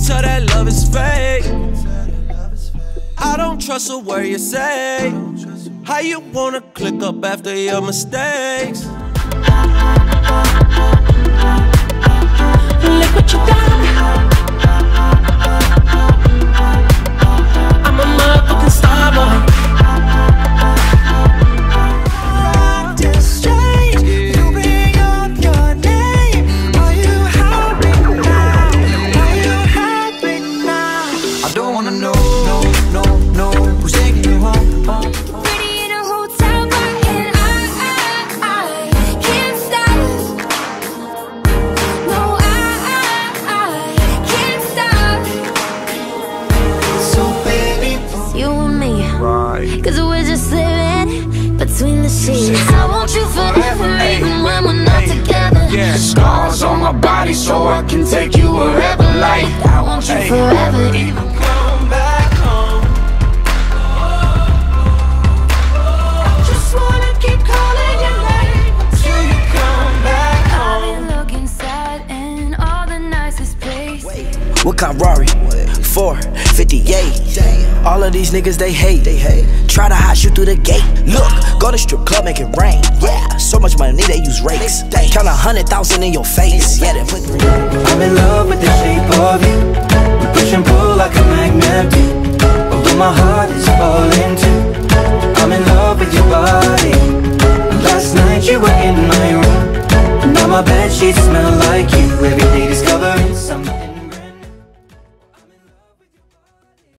tell that love is fake. I don't trust a word you say. How you wanna click up after your mistakes? Look what you done. I'm a motherfucking star boy. Cause we're just living between the sheets. I want you forever, even when we're not together. Yeah, scars on my body so I can take you wherever. Like, I want you forever, even come back home. I just wanna keep calling your name until you come back home. I've been looking sad in all the nicest places. What kind Rari? 458. All of these niggas they hate. Try to hide you through the gate. Look, go to strip club, make it rain. Yeah, so much money they use rakes. Count 100,000 in your face. Yeah, then put I'm in love with the shape of you. We push and pull like a magnet do. Although my heart is falling too. I'm in love with your body. Last night you were in my room. Now my bedsheets smell like you. Every